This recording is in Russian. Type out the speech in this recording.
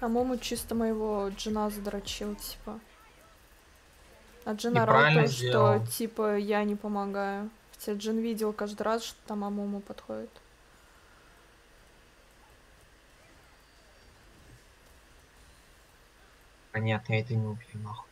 А Мому чисто моего Джина задрочил, типа. А Джин И орал правильно то, что, сделал. типа, я не помогаю. Хотя Джин видел каждый раз, что там Амуму подходит. Понятно, я это не убью, нахуй.